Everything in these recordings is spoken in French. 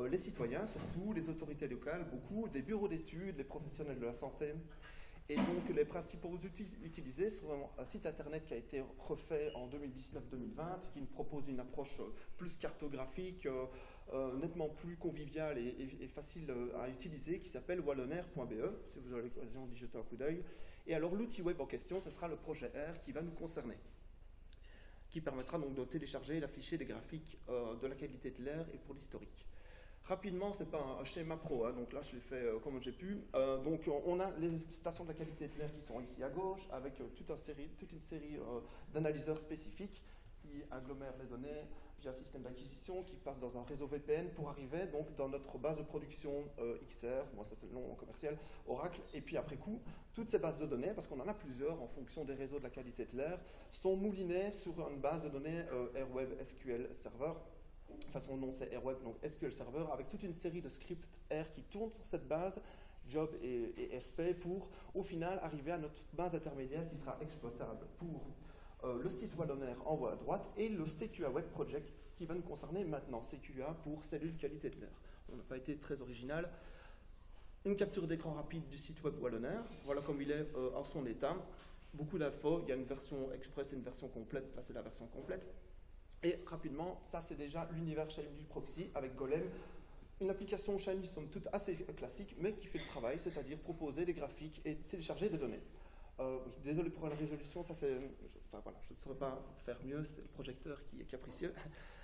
les citoyens, surtout les autorités locales, beaucoup, des bureaux d'études, les professionnels de la santé. Et donc les principaux outils utilisés sont un site internet qui a été refait en 2019-2020, qui nous propose une approche plus cartographique, nettement plus conviviale et facile à utiliser, qui s'appelle wallonair.be, si vous avez l'occasion d'y jeter un coup d'œil. Et alors l'outil web en question, ce sera le projet R qui va nous concerner, qui permettra donc de télécharger et d'afficher des graphiques de la qualité de l'air et pour l'historique. Rapidement, ce n'est pas un schéma pro, hein, donc là je l'ai fait comme j'ai pu. Donc on a les stations de la qualité de l'air qui sont ici à gauche, avec toute une série d'analyseurs spécifiques qui agglomèrent les données via un système d'acquisition qui passe dans un réseau VPN pour arriver donc dans notre base de production XR, moi ça c'est le nom commercial, Oracle, et puis après coup, toutes ces bases de données, parce qu'on en a plusieurs en fonction des réseaux de la qualité de l'air, sont moulinées sur une base de données Airweb SQL Server. Enfin, son nom c'est Airweb, donc SQL Server, avec toute une série de scripts R qui tournent sur cette base, job et SP, pour au final arriver à notre base intermédiaire qui sera exploitable pour le site Wallonair en haut à droite et le CQA Web Project qui va nous concerner maintenant, CQA pour cellule qualité de l'air. On n'a pas été très original. Une capture d'écran rapide du site web Wallonair, voilà comme il est en son état. Beaucoup d'infos, il y a une version express et une version complète, là c'est la version complète. Et rapidement, ça c'est déjà l'univers Shiny Proxy avec Golem, une application Shiny somme toute assez classique, mais qui fait le travail, c'est-à-dire proposer des graphiques et télécharger des données. Désolé pour la résolution, ça c'est, enfin, voilà, je ne saurais pas faire mieux, c'est le projecteur qui est capricieux.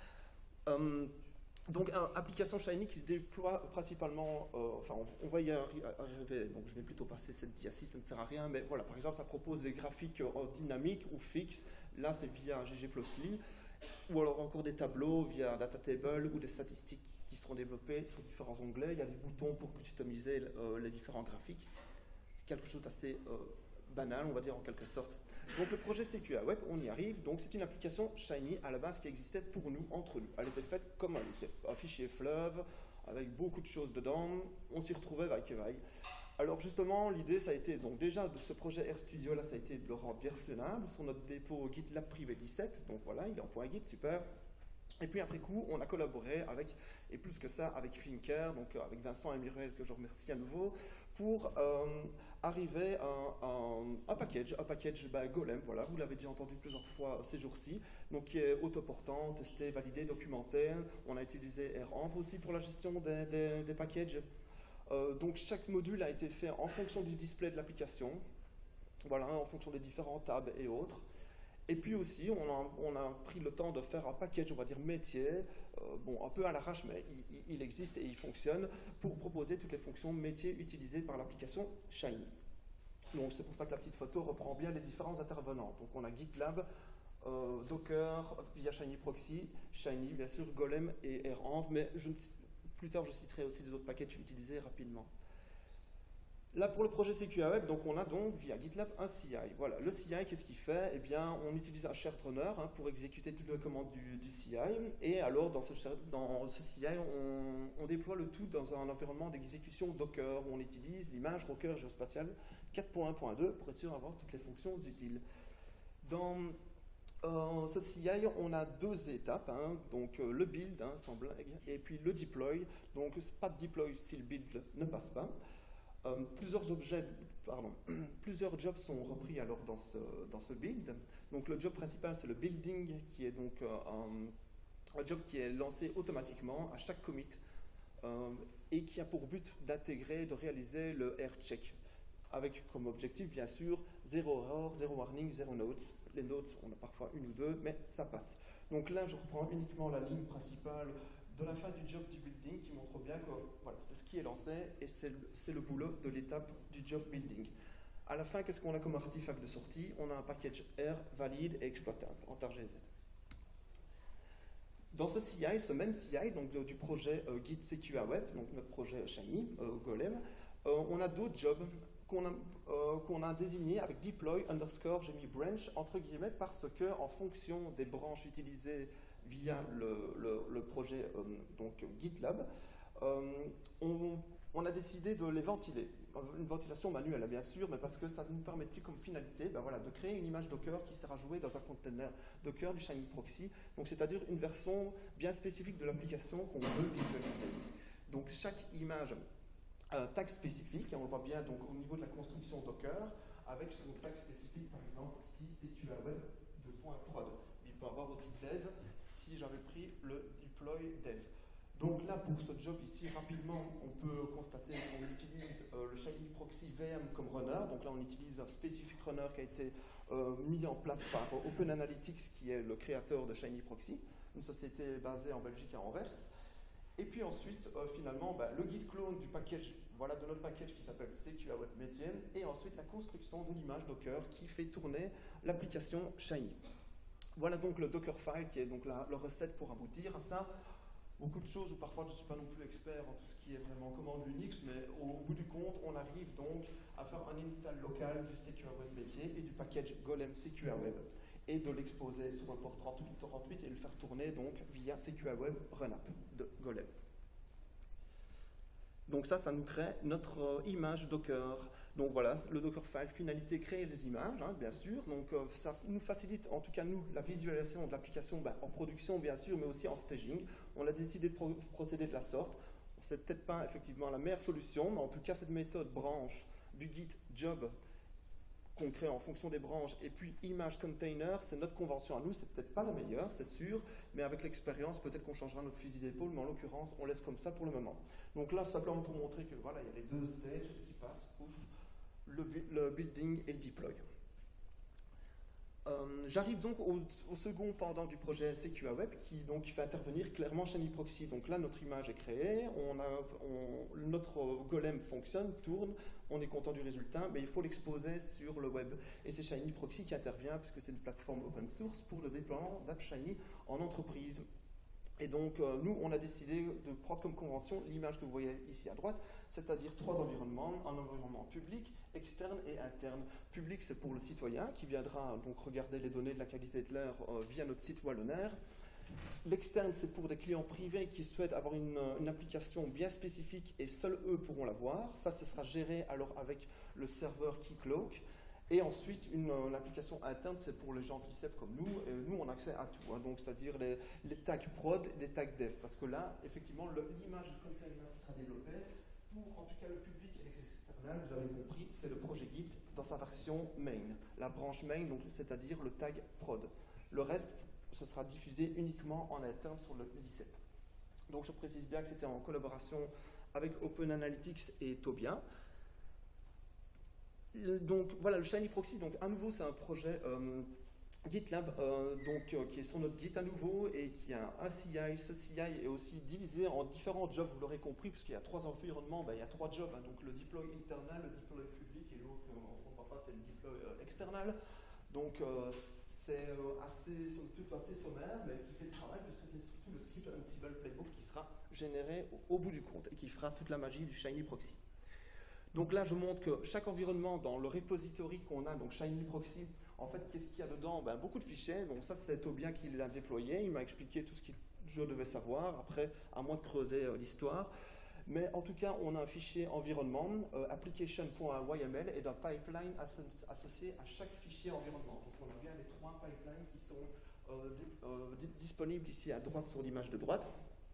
Donc, application Shiny qui se déploie principalement, enfin, on va y arriver, donc je vais plutôt passer cette dia-ci, ça ne sert à rien, mais voilà, par exemple, ça propose des graphiques dynamiques ou fixes, là c'est via ggplotly, ou alors encore des tableaux via Datatable ou des statistiques qui seront développées sur différents onglets. Il y a des boutons pour customiser les différents graphiques. Quelque chose d'assez banal, on va dire en quelque sorte. Donc le projet CQA Web, on y arrive. Donc c'est une application Shiny à la base qui existait pour nous, entre nous. Elle était faite comme un fichier fleuve, avec beaucoup de choses dedans. On s'y retrouvait vaille que vaille. Alors justement, l'idée, ça a été, donc déjà de ce projet RStudio, là, ça a été de le rendre versionnable sur notre dépôt GitLab privé 17, donc voilà, il est en .git, super. Et puis après coup, on a collaboré avec, et plus que ça, avec Finker, donc avec Vincent et Muriel, que je remercie à nouveau, pour arriver à un package Golem, voilà, vous l'avez déjà entendu plusieurs fois ces jours-ci, donc qui est autoportant, testé, validé, documenté. On a utilisé AirEnv aussi pour la gestion des packages. Donc chaque module a été fait en fonction du display de l'application, voilà, en fonction des différents tabs et autres. Et puis aussi, on a pris le temps de faire un package, on va dire métier, bon, un peu à l'arrache, mais il existe et il fonctionne, pour proposer toutes les fonctions métiers utilisées par l'application Shiny. Donc c'est pour ça que la petite photo reprend bien les différents intervenants. Donc on a GitLab, Docker, via Shiny Proxy, Shiny, bien sûr, Golem et AirEnv, mais plus tard, je citerai aussi des autres packages utilisés rapidement. Là, pour le projet CQA Web, donc, on a donc, via GitLab, un CI. Voilà, le CI, qu'est-ce qu'il fait? Eh bien, on utilise un shared runner pour exécuter toutes les commandes du CI. Et alors, dans ce CI, on déploie le tout dans un environnement d'exécution Docker, où on utilise l'image Docker géospatiale 4.1.2 pour être sûr d'avoir toutes les fonctions utiles. Dans ce CI, on a deux étapes, donc le build, sans blague, et puis le deploy. Donc, pas de deploy si le build ne passe pas. Plusieurs jobs sont repris alors dans ce build. Donc, le job principal, c'est le building, qui est donc un job qui est lancé automatiquement à chaque commit et qui a pour but d'intégrer, de réaliser le air check, avec comme objectif, bien sûr, 0 erreur, 0 warning, 0 notes. Les notes, on a parfois une ou deux, mais ça passe. Donc là, je reprends uniquement la ligne principale de la fin du job du building qui montre bien que voilà, c'est ce qui est lancé et c'est le boulot de l'étape du job building. À la fin, qu'est-ce qu'on a comme artefact de sortie? On a un package R valide et exploitable en TarGZ. Dans ce CI, ce même CI, donc du projet Git CQA Web, donc notre projet Shiny, Golem, on a d'autres jobs qu'on a désignés avec deploy underscore, j'ai mis branch, entre guillemets, parce que en fonction des branches utilisées via le projet donc GitLab, on a décidé de les ventiler. Une ventilation manuelle, bien sûr, mais parce que ça nous permettait comme finalité voilà, de créer une image Docker qui sera jouée dans un container Docker du Shiny Proxy, donc c'est-à-dire une version bien spécifique de l'application qu'on veut visualiser. Donc chaque image a un tag spécifique, et on le voit bien donc, au niveau de la construction Docker, avec son tag spécifique, par exemple, ici, CQAweb de .prod. Il peut avoir aussi dev, si j'avais pris le deploy dev. Donc là, pour ce job ici, rapidement, on peut constater qu'on utilise le Shiny Proxy VM comme runner. Donc là, on utilise un specific runner qui a été mis en place par Open Analytics, qui est le créateur de Shiny Proxy, une société basée en Belgique à Anvers. Et puis ensuite, finalement, le git clone du package, voilà, de notre package qui s'appelle CQAweb Medium, et ensuite la construction d'une image Docker qui fait tourner l'application Shiny. Voilà donc le Dockerfile qui est donc la recette pour aboutir à ça. Beaucoup de choses où parfois je ne suis pas non plus expert en tout ce qui est vraiment commande Unix, mais au bout du compte, on arrive donc à faire un install local du CQAweb métier et du package Golem CQAweb et de l'exposer sur le port 3838 et le faire tourner donc via CQAweb Runapp de Golem. Donc ça nous crée notre image Docker. Donc voilà, le Dockerfile, finalité, créer des images, hein, bien sûr. Donc ça nous facilite, en tout cas nous, la visualisation de l'application en production, bien sûr, mais aussi en staging. On a décidé de procéder de la sorte. C'est peut-être pas effectivement la meilleure solution, mais en tout cas cette méthode branche du Git job qu'on crée en fonction des branches, et puis image container, c'est notre convention à nous, c'est peut-être pas la meilleure, c'est sûr, mais avec l'expérience, peut-être qu'on changera notre fusil d'épaule, mais en l'occurrence, on laisse comme ça pour le moment. Donc là, simplement pour montrer que voilà, il y a les deux stages qui passent, le building et le deploy. J'arrive donc au second pendant du projet CQAweb qui donc fait intervenir clairement Shiny Proxy. Donc là, notre image est créée, notre golem fonctionne, tourne, on est content du résultat, mais il faut l'exposer sur le web. Et c'est Shiny Proxy qui intervient, puisque c'est une plateforme open source, pour le déploiement d'App Shiny en entreprise. Et donc, nous, on a décidé de prendre comme convention l'image que vous voyez ici à droite, c'est-à-dire 3 environnements, un environnement public, externe et interne. Public, c'est pour le citoyen qui viendra donc regarder les données de la qualité de l'air via notre site Wallonair. L'externe, c'est pour des clients privés qui souhaitent avoir une application bien spécifique et seuls eux pourront la voir. Ça, ce sera géré alors avec le serveur Keycloak. Et ensuite, une application interne, c'est pour les gens qui savent comme nous. Et nous, on a accès à tout, hein, donc c'est-à-dire les tags prod et les tags dev. Parce que là, effectivement, l'image du container qui sera développée, pour en tout cas le public et l'external, vous avez compris, c'est le projet Git dans sa version main. La branche main, donc c'est-à-dire le tag prod. Le reste, ce sera diffusé uniquement en interne sur le licep. Donc je précise bien que c'était en collaboration avec Open Analytics et Tobia. Donc voilà, le Shiny Proxy, donc à nouveau c'est un projet GitLab qui est sur notre Git à nouveau et qui a un CI. Ce CI est aussi divisé en différents jobs, vous l'aurez compris, puisqu'il y a 3 environnements, il y a 3 jobs, hein, donc le deploy internal, le deploy public et l'autre, on ne voit pas, c'est le deploy external. Donc c'est assez sommaire, mais qui fait le travail, puisque c'est surtout le script Ansible Playbook qui sera généré au bout du compte et qui fera toute la magie du Shiny Proxy. Donc là, je montre que chaque environnement, dans le repository qu'on a, donc Shiny Proxy, en fait, qu'est-ce qu'il y a dedans? Beaucoup de fichiers. Donc ça, c'est Tobia qui l'a déployé. Il m'a expliqué tout ce que je devais savoir. Après, à moi de creuser l'histoire. Mais en tout cas, on a un fichier environnement, application.yml, et d'un pipeline associé à chaque fichier environnement. Donc on a bien les 3 pipelines qui sont disponibles ici à droite sur l'image de droite.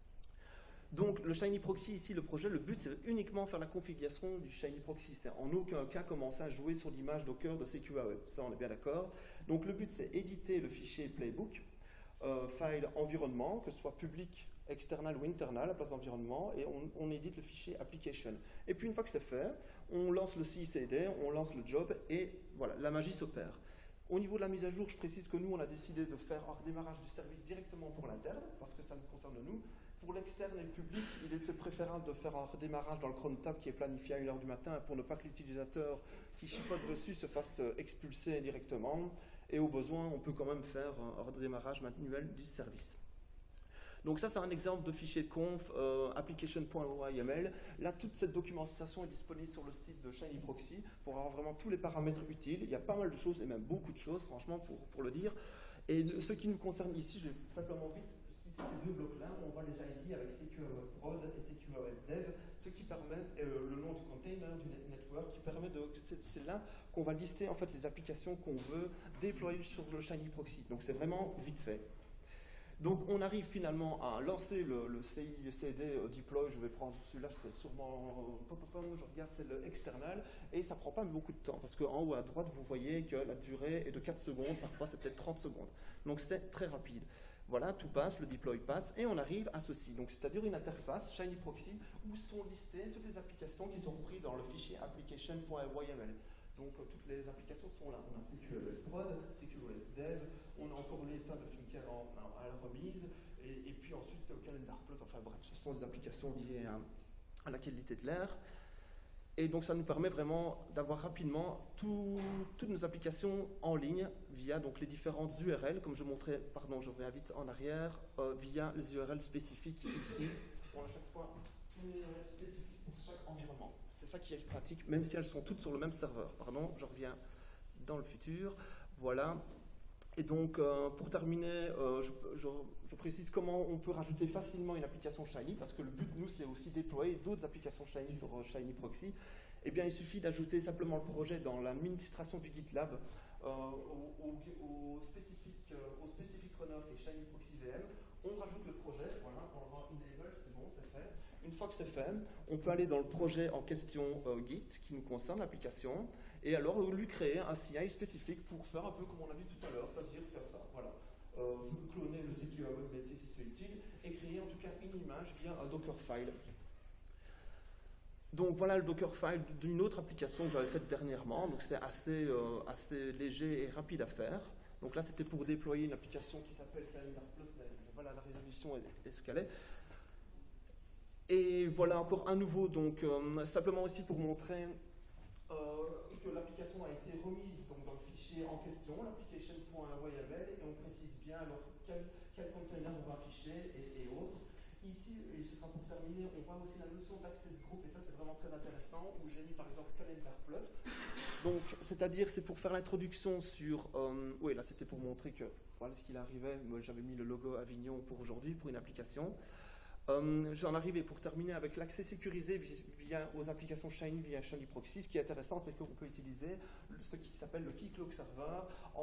Donc le Shiny Proxy ici, le projet, le but c'est uniquement faire la configuration du Shiny Proxy. C'est en aucun cas commencer à jouer sur l'image Docker de CQAweb. Ça on est bien d'accord. Donc le but c'est éditer le fichier Playbook, file environnement, que ce soit public, external ou internal à la place d'environnement, et on édite le fichier application. Et puis une fois que c'est fait, on lance le CICD, on lance le job, et voilà, la magie s'opère. Au niveau de la mise à jour, je précise que nous on a décidé de faire un redémarrage du service directement pour l'interne, parce que ça nous concerne nous. Pour l'externe et le public, il était préférable de faire un redémarrage dans le cron tab qui est planifié à 1h du matin pour ne pas que l'utilisateur qui chipote dessus se fasse expulser directement. Et au besoin, on peut quand même faire un redémarrage manuel du service. Donc ça, c'est un exemple de fichier de conf, application.yml. Là, toute cette documentation est disponible sur le site de Shiny Proxy pour avoir vraiment tous les paramètres utiles. Il y a pas mal de choses, et même beaucoup de choses, franchement, pour le dire. Et ce qui nous concerne ici, je vais simplement vite ces 2 blocs-là, on voit les ID avec CQAweb Prod et CQAweb Dev, ce qui permet, le nom du container, du network, qui permet de, c'est là qu'on va lister en fait les applications qu'on veut déployer sur le Shiny Proxy. Donc c'est vraiment vite fait. Donc on arrive finalement à lancer le CI/CD deploy. Je vais prendre celui-là, c'est sûrement, je regarde, c'est le external, et ça prend pas beaucoup de temps, parce qu'en haut à droite, vous voyez que la durée est de 4 secondes, parfois c'est peut-être 30 secondes. Donc c'est très rapide. Voilà, tout passe, le deploy passe, et on arrive à ceci. Donc c'est-à-dire une interface Shiny Proxy où sont listées toutes les applications qui sont prises dans le fichier application.yml. Donc toutes les applications sont là. On a CQL prod, CQL dev, on a encore l'état de Finker à la remise, et puis ensuite calendar plot. Enfin bref, ce sont des applications liées à la qualité de l'air. Et donc ça nous permet vraiment d'avoir rapidement toutes nos applications en ligne via donc, les différentes URL, comme je montrais, pardon, je reviens vite en arrière, via les URL spécifiques ici. On a à chaque fois une URL spécifique pour chaque environnement. C'est ça qui est pratique, même si elles sont toutes sur le même serveur. Pardon, je reviens dans le futur. Voilà. Et donc, pour terminer, je précise comment on peut rajouter facilement une application Shiny, parce que le but, nous, c'est aussi déployer d'autres applications Shiny sur Shiny Proxy. Eh bien, il suffit d'ajouter simplement le projet dans l'administration du GitLab au spécifique runner qui est Shiny Proxy VM. On rajoute le projet, voilà, on rend enable, c'est bon, c'est fait. Une fois que c'est fait, on peut aller dans le projet en question Git qui nous concerne, l'application, et alors lui créer un CI spécifique pour faire un peu comme on a vu tout à l'heure, c'est-à-dire faire ça, voilà. Cloner le CQA web métier si c'est utile, et créer en tout cas une image via un Dockerfile. Donc voilà le Dockerfile d'une autre application que j'avais faite dernièrement, donc c'est assez léger et rapide à faire. Donc là c'était pour déployer une application qui s'appelle CalendarPlot, mais voilà la résolution est ce qu'elle est. Et voilà encore un nouveau, donc simplement aussi pour montrer que l'application a été remise donc, dans le fichier en question, l'application.yml, et on précise bien alors quel container on va afficher et autres. Ici, et ce sera pour terminer, on voit aussi la notion d'access group, et ça c'est vraiment très intéressant, où j'ai mis par exemple CalendarPlot. Donc, c'est-à-dire, c'est pour faire l'introduction sur... oui, là c'était pour montrer que voilà ce qu'il arrivait. Moi j'avais mis le logo Avignon pour aujourd'hui, pour une application. J'en arrivais pour terminer avec l'accès sécurisé aux applications Shiny via Shiny Proxy. Ce qui est intéressant, c'est qu'on peut utiliser ce qui s'appelle le Keycloak Server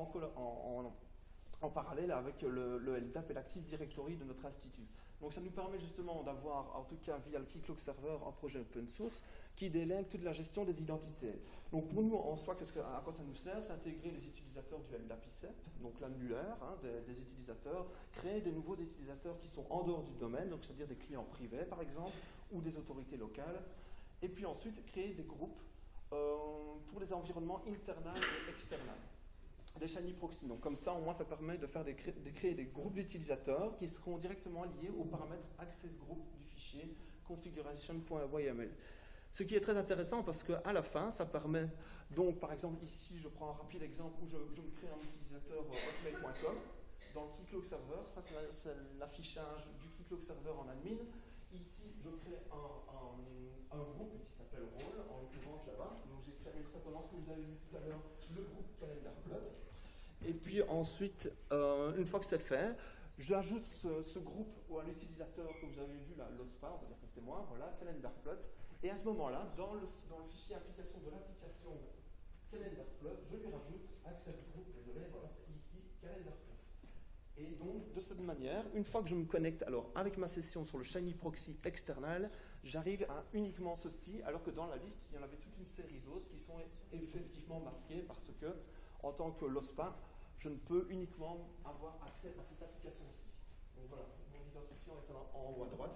en parallèle avec le LDAP et l'Active Directory de notre institut. Donc ça nous permet justement d'avoir, en tout cas via le Keycloak Server, un projet open source qui délègue toute la gestion des identités. Donc pour nous, en soi, à quoi ça nous sert? C'est intégrer les utilisateurs du LDAP ICEP, donc l'annulaire des utilisateurs, créer des nouveaux utilisateurs qui sont en dehors du domaine, donc c'est-à-dire des clients privés par exemple, ou des autorités locales, et puis ensuite créer des groupes pour les environnements internals et externals. Des Shiny Proxy. Donc comme ça, au moins, ça permet de créer des groupes d'utilisateurs qui seront directement liés aux paramètres access group du fichier configuration.yml. Ce qui est très intéressant parce qu'à la fin, ça permet, donc par exemple ici, je prends un rapide exemple où je me crée un utilisateur hotmail.com dans le Keycloak Server. Ça, c'est l'affichage du Keycloak Server en admin. Ici, je crée un groupe qui s'appelle Role, en l'occurrence là-bas. Donc j'ai créé simplement ce que vous avez vu tout à l'heure, le groupe CalendarPlot. Et puis ensuite, une fois que c'est fait, j'ajoute ce groupe à l'utilisateur que vous avez vu là, l'OSPA, on va dire que c'est moi, voilà, CalendarPlot. Et à ce moment-là, dans le fichier application de l'application CalendarPlot, je lui rajoute access group, désolé, voilà, c'est ici CalendarPlot. Et donc, de cette manière, une fois que je me connecte alors avec ma session sur le Shiny Proxy external, j'arrive à uniquement ceci, alors que dans la liste, il y en avait toute une série d'autres qui sont effectivement masquées parce que, en tant que LOSPA, je ne peux uniquement avoir accès à cette application-ci. Donc voilà, mon identifiant est en haut à droite.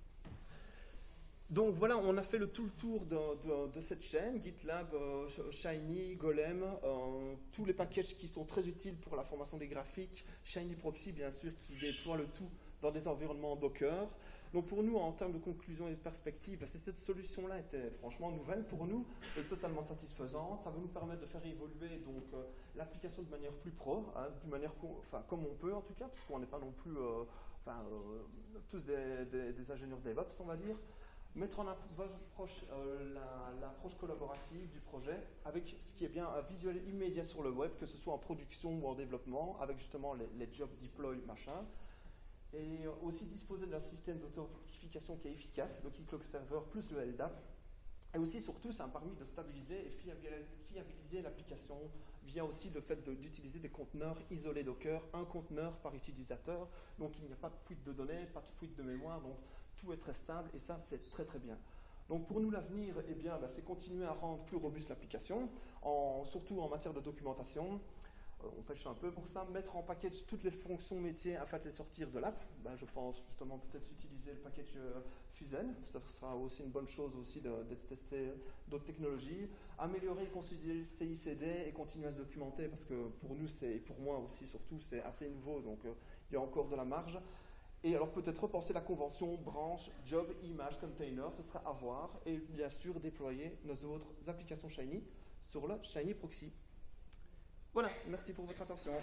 Donc voilà, on a fait tout le tour de cette chaîne, GitLab, Shiny, Golem, tous les packages qui sont très utiles pour la formation des graphiques, Shiny Proxy bien sûr qui déploie le tout dans des environnements Docker. Donc pour nous, en termes de conclusion et de perspective, cette solution-là était franchement nouvelle pour nous et totalement satisfaisante. Ça va nous permettre de faire évoluer donc l'application de manière plus pro, d'une manière comme on peut en tout cas, puisqu'on n'est pas non plus tous des ingénieurs DevOps, on va dire. Mettre en approche l'approche collaborative du projet avec ce qui est bien un visuel immédiat sur le web, que ce soit en production ou en développement, avec justement les jobs deploy, machin. Et aussi disposer d'un système d'authentification qui est efficace, le Keycloak Server plus le LDAP. Et aussi, surtout, ça a permis de stabiliser et fiabiliser l'application vient aussi le fait d'utiliser des conteneurs isolés Docker, un conteneur par utilisateur, donc il n'y a pas de fuite de données, pas de fuite de mémoire, donc tout est très stable et ça c'est très très bien. Donc pour nous l'avenir, eh bien, c'est continuer à rendre plus robuste l'application, surtout en matière de documentation. On pêche un peu pour ça, mettre en package toutes les fonctions métiers afin de les sortir de l'app. Je pense justement peut-être utiliser le package Fusen, ça sera aussi une bonne chose aussi de tester d'autres technologies. Améliorer et consolider le CI/CD et continuer à se documenter parce que pour nous, et pour moi aussi surtout, c'est assez nouveau, donc il y a encore de la marge. Et alors peut-être repenser la convention branch, job, image, container, ce sera à voir. Et bien sûr déployer nos autres applications Shiny sur le Shiny Proxy. Voilà, merci pour votre attention.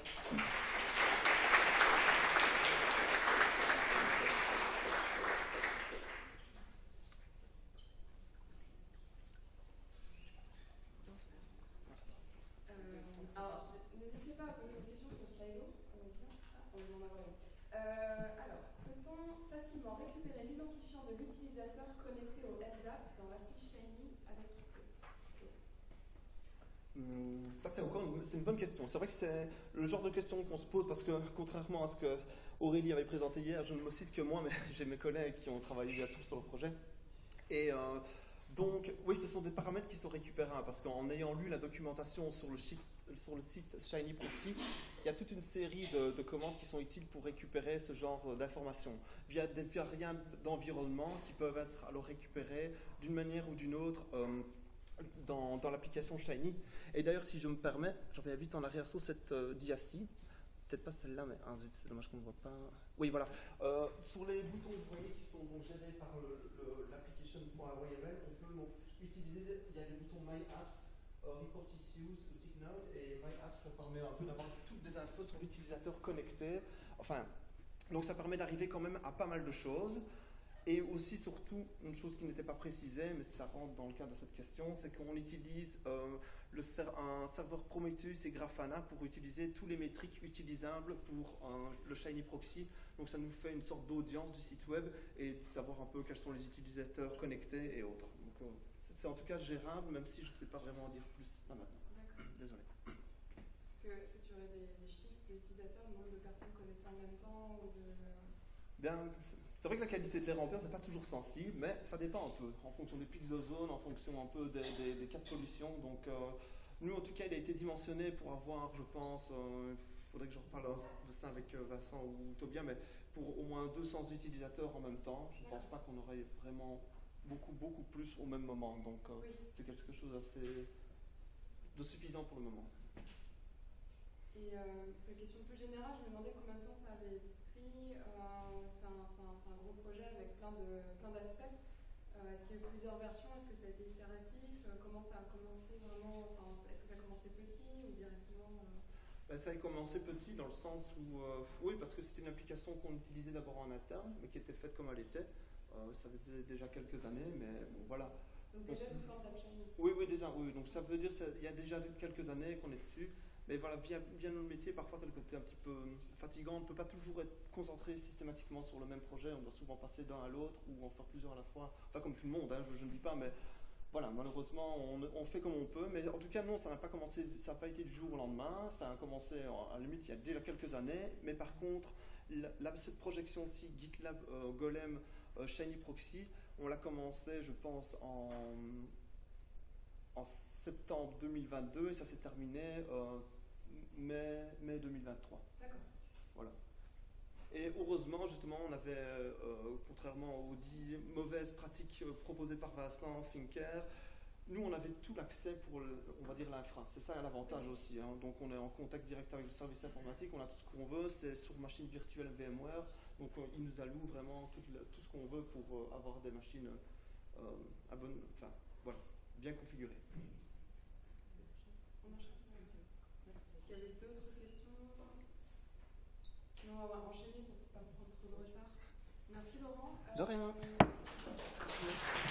Alors, n'hésitez pas à poser une question sur Slido. On va en avoir une. Alors, peut-on facilement récupérer l'identifiant de l'utilisateur connecté au LDAP dans l'appli Shiny avec Keycloud? Ça, c'est une bonne question. C'est vrai que c'est le genre de question qu'on se pose parce que, contrairement à ce que Aurélie avait présenté hier, je ne me cite que moi, mais j'ai mes collègues qui ont travaillé bien sûr sur le projet. Et donc, oui, ce sont des paramètres qui sont récupérables parce qu'en ayant lu la documentation sur le site Shiny Proxy, il y a toute une série de commandes qui sont utiles pour récupérer ce genre d'informations via des variables d'environnement qui peuvent être alors récupérées d'une manière ou d'une autre dans l'application Shiny. Et d'ailleurs, si je me permets, je reviens vite en arrière sur cette dia-ci. Peut-être pas celle-là, mais c'est dommage qu'on ne voit pas. Oui, voilà. Sur les boutons, vous voyez, qui sont donc gérés par l'application.yml, on peut donc utiliser, il y a des boutons My Apps, Report Issues, SickNote, et My Apps, ça permet un peu d'avoir toutes des infos sur l'utilisateur connecté. Enfin, donc ça permet d'arriver quand même à pas mal de choses. Et aussi, surtout, une chose qui n'était pas précisée, mais ça rentre dans le cadre de cette question, c'est qu'on utilise un serveur Prometheus et Grafana pour utiliser tous les métriques utilisables pour le Shiny Proxy. Donc ça nous fait une sorte d'audience du site web et de savoir un peu quels sont les utilisateurs connectés et autres. Donc c'est en tout cas gérable, même si je ne sais pas vraiment en dire plus là maintenant. D'accord. Désolé. Est-ce que tu aurais des chiffres d'utilisateurs, le nombre de personnes connectées en même temps ou de... Bien, c'est vrai que la qualité de l'air ambiant, c'est pas toujours sensible, mais ça dépend un peu, en fonction des pics d'ozone, en fonction un peu des cas de pollution. Donc, nous, en tout cas, il a été dimensionné pour avoir, je pense, il faudrait que je reparle de ça avec Vincent ou Tobia, mais pour au moins 200 utilisateurs en même temps. Je ne pense pas qu'on aurait vraiment beaucoup plus au même moment. Donc, oui. C'est quelque chose de suffisant pour le moment. Et une question plus générale, je me demandais combien de temps ça avait pris. C'est un gros projet avec plein d'aspects. Est-ce qu'il y a eu plusieurs versions? Est-ce que ça a été itératif? Comment ça a commencé vraiment? Est-ce que ça a commencé petit ou directement Ça a commencé petit dans le sens où, oui, parce que c'était une application qu'on utilisait d'abord en interne, mais qui était faite comme elle était. Ça faisait déjà quelques années, mais bon, voilà. Donc déjà sous forme d'app Shiny? Oui, déjà, oui. Donc ça veut dire qu'il y a déjà quelques années qu'on est dessus. Mais voilà, via notre métier, parfois c'est le côté un petit peu fatigant. On ne peut pas toujours être concentré systématiquement sur le même projet. On doit souvent passer d'un à l'autre ou en faire plusieurs à la fois. Enfin, comme tout le monde, hein, je ne dis pas, mais voilà, malheureusement, on fait comme on peut. Mais en tout cas, non, ça n'a pas commencé, ça n'a pas été du jour au lendemain. Ça a commencé, à la limite, il y a déjà quelques années. Mais par contre, cette projection-ci, GitLab Golem Shiny Proxy, on l'a commencé, je pense, en septembre 2022 et ça s'est terminé mai 2023. D'accord. Voilà. Et heureusement, justement, on avait, contrairement aux 10 mauvaises pratiques proposées par Vincent Finker, nous, on avait tout l'accès pour, on va dire, l'infra. C'est ça l'avantage aussi. Hein. Donc, on est en contact direct avec le service informatique, on a tout ce qu'on veut, c'est sur machine virtuelle VMware. Donc, il nous alloue vraiment tout ce qu'on veut pour avoir des machines bien configurées. Est-ce qu'il y avait d'autres questions? Sinon, on va enchaîner pour ne pas prendre trop de retard. Merci Laurent. De rien.